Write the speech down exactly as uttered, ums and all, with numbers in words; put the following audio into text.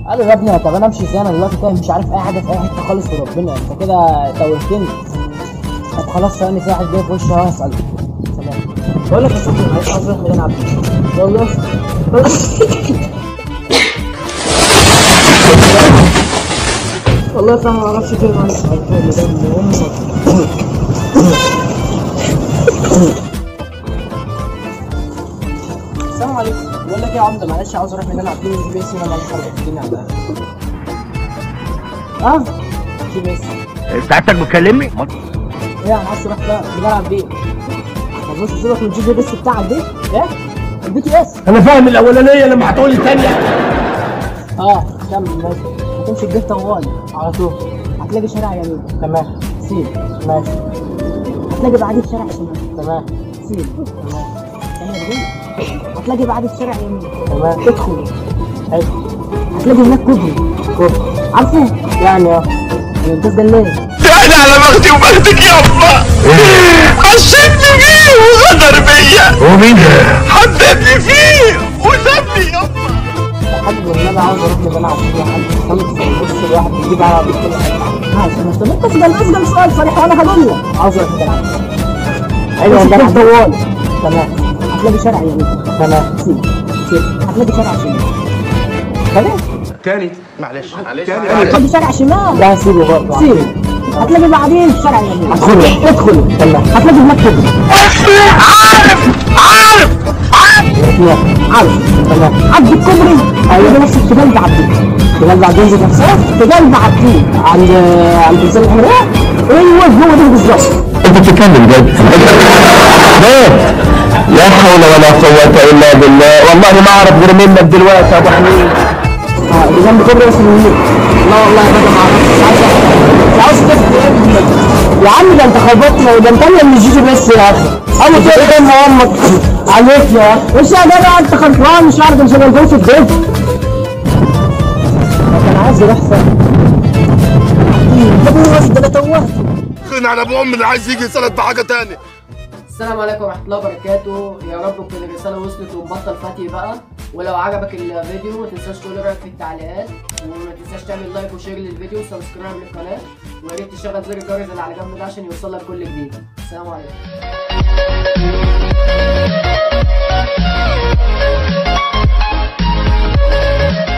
قال له يا ابني طب انا امشي ازاي؟ انا دلوقتي فاهم مش عارف اي حاجه في اي حته خالص وربنا، انت كده توهتني. طب خلاص ثواني، في واحد جاي في وشي اهو هساله. سلام. بقول لك يا صاحبي معلش عاوز اروح ميدان عبد الحميد. والله والله صح ما اعرفش فين. معلش السلام عليكم. بقول لك ايه يا عمده معلش عاوز اروح ميدان عبد الحميد. بيسي انا معلش عاوز الدنيا عندها. اه في بيسي. ساعتك بتكلمني؟ ايه يا عاوز تروح بقى ميدان عبد الحميد؟ طب بص سيبك من الجي بي اس بتاعك دي. ايه؟ البي تي اس. انا فاهم الاولانيه لما هتقول الثانيه. اه كمل ماشي. هتمشي الجيت طوالي على طول هتلاقي شارع يمين. تمام سيب. ماشي. هتلاقي بعديه شارع شمال. تمام سيب. تمام هتلاقي بعد الشارع يمين. تمام ادخل. حلو. هتلاقي هناك كوبري. كوبري عارفه؟ يعني اه الانتاج ده ليه؟ يعني على بختي وبختك يابا. عشمني فيه وغدر بيا. هو مين ده؟ حببني فيه وسابني يابا. يا حاج والنبي عاوز اروح ميدان عبد الحميد. خلص بص الواحد بيجيب على كل حاجه. ماشي ماشي طب انت اسال اسال سؤال صريح وانا هقول لك. عاوز اروح ميدان عبد الحميد. ايوه ميدان عبد الحميد. تمام هتلاقي شارع يمين. تمام سيب سيب. هتلاقي شارع شمال. تمام تاني معلش معلش هتلاقي شارع شمال. لا سيبه برضه. سيبه. هتلاقي بعدين شارع يمين. ادخل ادخل. تمام هتلاقي هناك كوبري. عارف عارف عارف عارف. تمام عدي الكوبري. ايوه نفس في قلب عبدين. في قلب عبدين ذات نفسها. في قلب عبدين عند عند الزاويه الحمراء. ايوه هو ده بالظبط. انت بتتكلم جد؟ لا حول ولا قوة إلا بالله. والله ما أعرف غير منك دلوقتي يا أبو حميد. اه اللي جنب كوبري اسمه منير. لا والله يا بابا ما اعرفش. مش عايز مش عاوز تفهم يا عم. ده انت خبطنا وده انت اللي مش جيجي بس يا اخي. اول كده قدام امك عليك يا اخي. وش يا جدع انت خلفان مش عارف مش هنقول في البيت. انا عايز اروح فين؟ ابو واد ده توهت. خلينا على ابو ام اللي عايز يجي يسألك بحاجة تانية. السلام عليكم ورحمة الله وبركاته. يا رب تكون الرسالة وصلت ونبطل فتي بقى. ولو عجبك الفيديو ما تنساش تقول رايك في التعليقات، وما تنساش تعمل لايك وشير للفيديو وسبسكرايب للقناة، ويا ريت تشغل زر الجرس اللي على جنب ده عشان يوصلك كل جديد. السلام عليكم.